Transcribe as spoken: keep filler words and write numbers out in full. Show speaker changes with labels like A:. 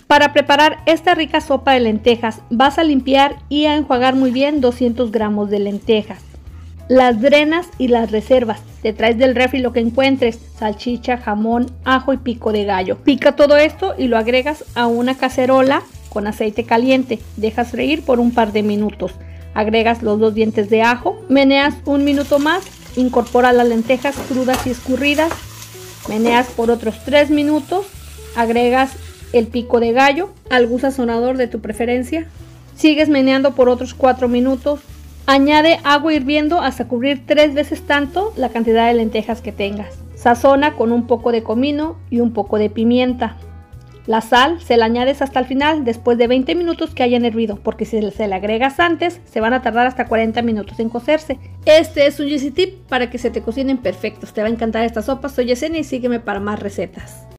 A: Para preparar esta rica sopa de lentejas, vas a limpiar y a enjuagar muy bien doscientos gramos de lentejas. Las drenas y las reservas. Te traes del refri lo que encuentres: salchicha, jamón, ajo y pico de gallo. Pica todo esto y lo agregas a una cacerola con aceite caliente. Dejas freír por un par de minutos. Agregas los dos dientes de ajo, meneas un minuto más, incorpora las lentejas crudas y escurridas, meneas por otros tres minutos, agregas el pico de gallo, algún sazonador de tu preferencia, sigues meneando por otros cuatro minutos, añade agua hirviendo hasta cubrir tres veces tanto la cantidad de lentejas que tengas, sazona con un poco de comino y un poco de pimienta. La sal se la añades hasta el final, después de veinte minutos que hayan hervido, porque si se le agregas antes, se van a tardar hasta cuarenta minutos en cocerse. Este es un easy tip para que se te cocinen perfectos. Te va a encantar esta sopa. Soy Yesenia y sígueme para más recetas.